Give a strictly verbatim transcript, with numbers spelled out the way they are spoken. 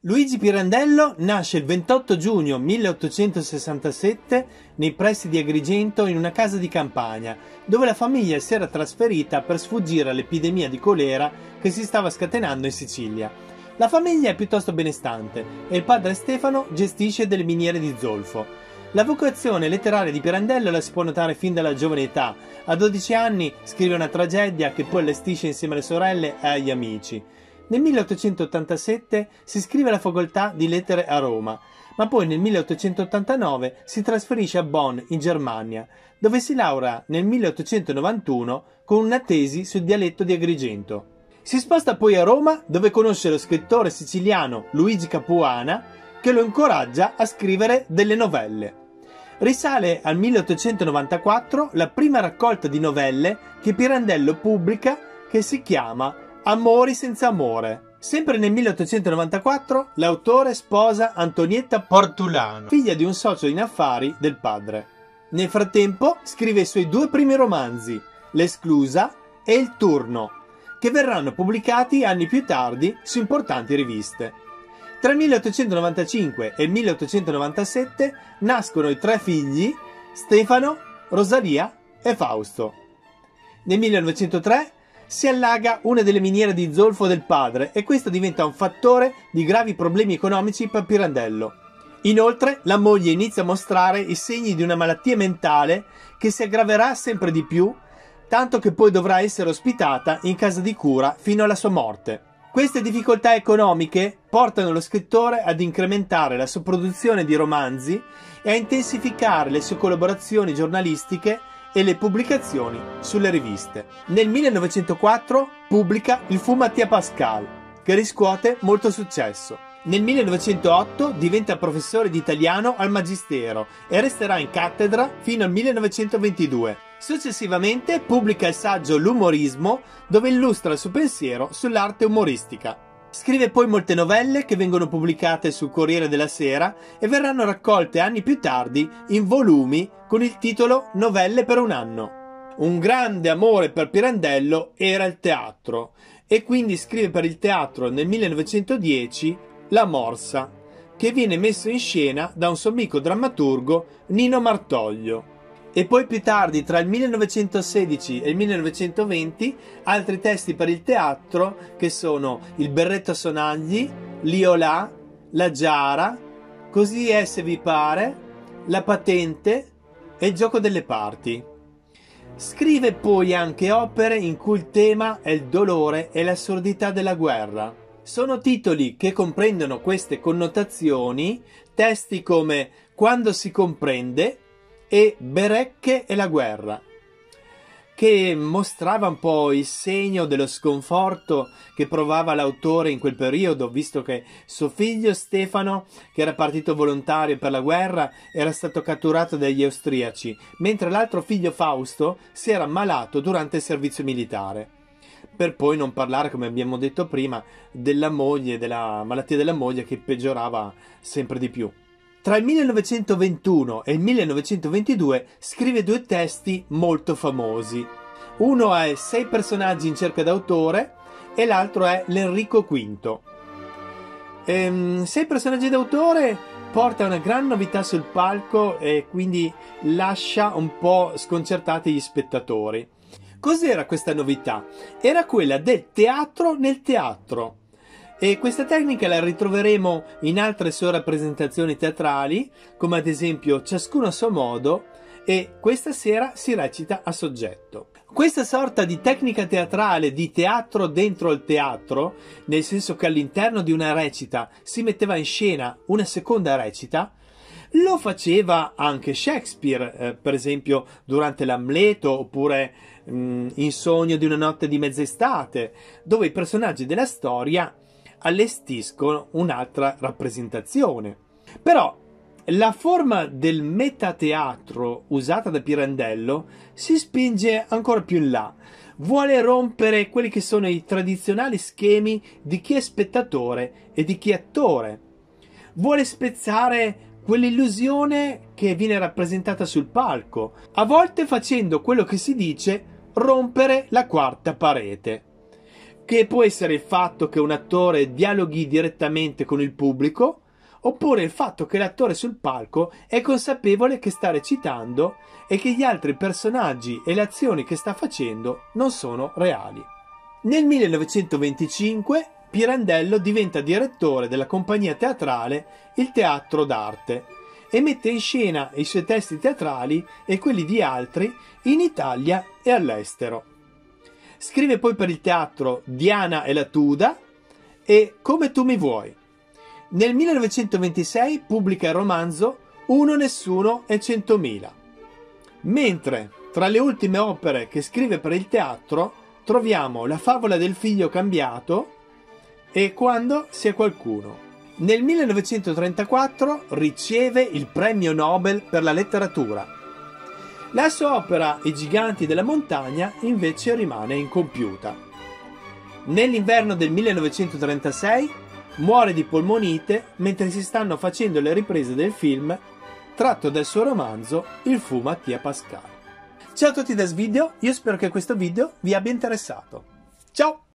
Luigi Pirandello nasce il ventotto giugno milleottocentosessantasette nei pressi di Agrigento in una casa di campagna, dove la famiglia si era trasferita per sfuggire all'epidemia di colera che si stava scatenando in Sicilia. La famiglia è piuttosto benestante e il padre Stefano gestisce delle miniere di zolfo. La vocazione letteraria di Pirandello la si può notare fin dalla giovane età. A dodici anni scrive una tragedia che poi allestisce insieme alle sorelle e agli amici. Nel milleottocentottantasette si iscrive alla facoltà di lettere a Roma, ma poi nel milleottocentottantanove si trasferisce a Bonn, in Germania, dove si laurea nel milleottocentonovantuno con una tesi sul dialetto di Agrigento. Si sposta poi a Roma, dove conosce lo scrittore siciliano Luigi Capuana, che lo incoraggia a scrivere delle novelle. Risale al milleottocentonovantaquattro la prima raccolta di novelle che Pirandello pubblica, che si chiama Amori senza amore. Sempre nel milleottocentonovantaquattro l'autore sposa Antonietta Portulano, figlia di un socio in affari del padre. Nel frattempo scrive i suoi due primi romanzi, L'esclusa e Il turno, che verranno pubblicati anni più tardi su importanti riviste. Tra il milleottocentonovantacinque e il milleottocentonovantasette nascono i tre figli Stefano, Rosalia e Fausto. Nel millenovecentotre si allaga una delle miniere di zolfo del padre e questo diventa un fattore di gravi problemi economici per Pirandello. Inoltre la moglie inizia a mostrare i segni di una malattia mentale che si aggraverà sempre di più, tanto che poi dovrà essere ospitata in casa di cura fino alla sua morte. Queste difficoltà economiche portano lo scrittore ad incrementare la sua produzione di romanzi e a intensificare le sue collaborazioni giornalistiche e le pubblicazioni sulle riviste. Nel millenovecentoquattro pubblica Il fu Mattia Pascal, che riscuote molto successo. Nel millenovecentootto diventa professore di italiano al Magistero e resterà in cattedra fino al millenovecentoventidue. Successivamente pubblica il saggio L'umorismo, dove illustra il suo pensiero sull'arte umoristica. Scrive poi molte novelle che vengono pubblicate sul Corriere della Sera e verranno raccolte anni più tardi in volumi con il titolo Novelle per un anno. Un grande amore per Pirandello era il teatro e quindi scrive per il teatro nel millenovecentodieci La Morsa, che viene messo in scena da un suo amico drammaturgo Nino Martoglio. E poi più tardi, tra il millenovecentosedici e il millenovecentoventi, altri testi per il teatro che sono Il berretto a sonagli, L'Io là, La Giara, Così è se vi pare, La patente e Il gioco delle parti. Scrive poi anche opere in cui il tema è il dolore e l'assurdità della guerra. Sono titoli che comprendono queste connotazioni, testi come Quando si comprende e Berecche e la guerra, che mostrava un po' il segno dello sconforto che provava l'autore in quel periodo, visto che suo figlio Stefano, che era partito volontario per la guerra, era stato catturato dagli austriaci, mentre l'altro figlio Fausto si era ammalato durante il servizio militare. Per poi non parlare, come abbiamo detto prima, della moglie, della malattia della moglie che peggiorava sempre di più. Tra il millenovecentoventuno e il millenovecentoventidue scrive due testi molto famosi. Uno è Sei personaggi in cerca d'autore e l'altro è L'Enrico quinto. Ehm, Sei personaggi d'autore porta una gran novità sul palco e quindi lascia un po' sconcertati gli spettatori. Cos'era questa novità? Era quella del teatro nel teatro. E questa tecnica la ritroveremo in altre sue rappresentazioni teatrali, come ad esempio Ciascuno a suo modo e Questa sera si recita a soggetto. Questa sorta di tecnica teatrale di teatro dentro il teatro, nel senso che all'interno di una recita si metteva in scena una seconda recita, lo faceva anche Shakespeare, eh, per esempio durante l'Amleto oppure mh, in Sogno di una notte di mezz'estate, dove i personaggi della storia allestiscono un'altra rappresentazione. Però la forma del metateatro usata da Pirandello si spinge ancora più in là. Vuole rompere quelli che sono i tradizionali schemi di chi è spettatore e di chi è attore. Vuole spezzare quell'illusione che viene rappresentata sul palco, a volte facendo quello che si dice rompere la quarta parete. che può essere il fatto che un attore dialoghi direttamente con il pubblico, oppure il fatto che l'attore sul palco è consapevole che sta recitando e che gli altri personaggi e le azioni che sta facendo non sono reali. Nel millenovecentoventicinque Pirandello diventa direttore della compagnia teatrale Il Teatro d'Arte e mette in scena i suoi testi teatrali e quelli di altri in Italia e all'estero. Scrive poi per il teatro Diana e la Tuda e Come tu mi vuoi. Nel millenovecentoventisei pubblica il romanzo Uno, Nessuno e Centomila. Mentre tra le ultime opere che scrive per il teatro troviamo La favola del figlio cambiato e Quando si è qualcuno. Nel millenovecentotrentaquattro riceve il premio Nobel per la letteratura. La sua opera I giganti della montagna invece rimane incompiuta. Nell'inverno del millenovecentotrentasei muore di polmonite mentre si stanno facendo le riprese del film tratto dal suo romanzo Il fu Mattia Pascal. Ciao a tutti da Svideo, io spero che questo video vi abbia interessato. Ciao!